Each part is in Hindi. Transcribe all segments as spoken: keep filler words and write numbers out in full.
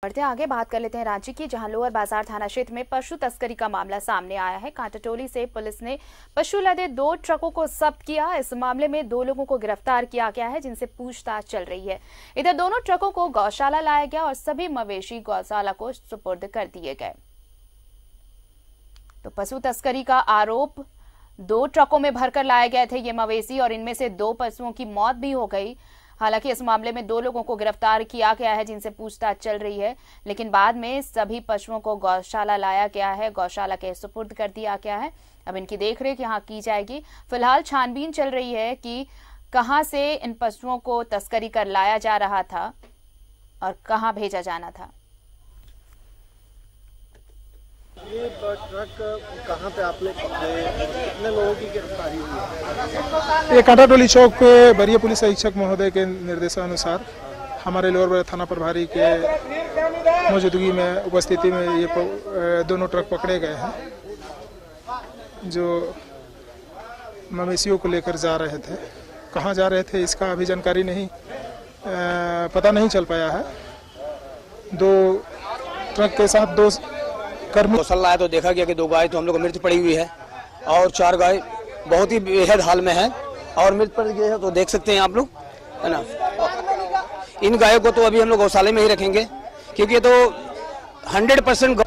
बढ़ते आगे बात कर लेते हैं रांची की, जहां लोअर बाजार थाना क्षेत्र में पशु तस्करी का मामला सामने आया है। कांटाटोली से पुलिस ने पशु लदे दो ट्रकों को जब्त किया। इस मामले में दो लोगों को गिरफ्तार किया गया है, जिनसे पूछताछ चल रही है। इधर दोनों ट्रकों को गौशाला लाया गया और सभी मवेशी गौशाला को सुपुर्द कर दिए गए। तो पशु तस्करी का आरोप, दो ट्रकों में भरकर लाए गए थे ये मवेशी और इनमें से दो पशुओं की मौत भी हो गई। हालांकि इस मामले में दो लोगों को गिरफ्तार किया गया है, जिनसे पूछताछ चल रही है, लेकिन बाद में सभी पशुओं को गौशाला लाया गया है, गौशाला के सुपुर्द कर दिया गया है। अब इनकी देखरेख यहाँ की जाएगी। फिलहाल छानबीन चल रही है कि कहां से इन पशुओं को तस्करी कर लाया जा रहा था और कहां भेजा जाना था। ये ट्रक कहाँ पे आपने पकड़े, कितने लोगों की गिरफ्तारी हुई? ये कांटाटोली चौक पे वरीय पुलिस अधीक्षक महोदय के निर्देशानुसार हमारे लोअर थाना प्रभारी के मौजूदगी में, उपस्थिति में ये दोनों ट्रक पकड़े गए हैं, जो मवेशियों को लेकर जा रहे थे। कहाँ जा रहे थे इसका अभी जानकारी नहीं, पता नहीं चल पाया है। दो ट्रक के साथ दो गौशाला लाया तो देखा गया कि दो गाय तो हम लोग को मृत पड़ी हुई है और चार गाय बहुत ही बेहद हाल में है और मृत पड़ गई है। तो देख सकते हैं आप लोग, है ना। इन गायों को तो अभी हम लोग गौशाले में ही रखेंगे, क्योंकि ये तो हंड्रेड परसेंट।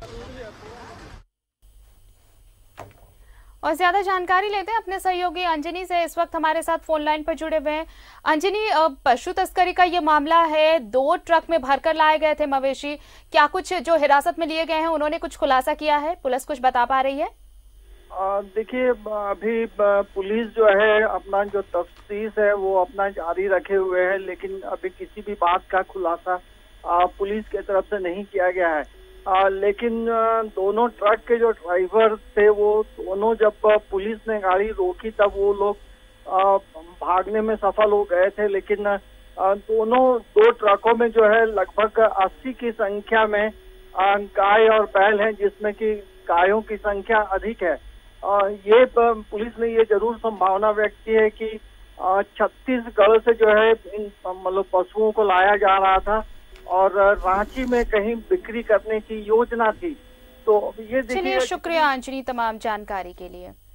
और ज्यादा जानकारी लेते हैं अपने सहयोगी अंजनी से, इस वक्त हमारे साथ फोन लाइन पर जुड़े हुए हैं। अंजनी, पशु तस्करी का ये मामला है, दो ट्रक में भरकर लाए गए थे मवेशी। क्या कुछ जो हिरासत में लिए गए हैं उन्होंने कुछ खुलासा किया है? पुलिस कुछ बता पा रही है? देखिए, अभी पुलिस जो है अपना जो तफ्तीश है वो अपना जारी रखे हुए है, लेकिन अभी किसी भी बात का खुलासा पुलिस की तरफ से नहीं किया गया है। आ, लेकिन दोनों ट्रक के जो ड्राइवर थे वो दोनों, जब पुलिस ने गाड़ी रोकी तब वो लोग भागने में सफल हो गए थे। लेकिन आ, दोनों दो ट्रकों में जो है लगभग अस्सी की संख्या में आ, गाय और बैल हैं, जिसमें कि गायों की संख्या अधिक है। आ, ये पुलिस ने ये जरूर संभावना व्यक्त की है कि छत्तीसगढ़ से जो है इन मतलब पशुओं को लाया जा रहा था और रांची में कहीं बिक्री करने की योजना थी। तो ये देखिए। चलिए, शुक्रिया अंजनी तमाम जानकारी के लिए।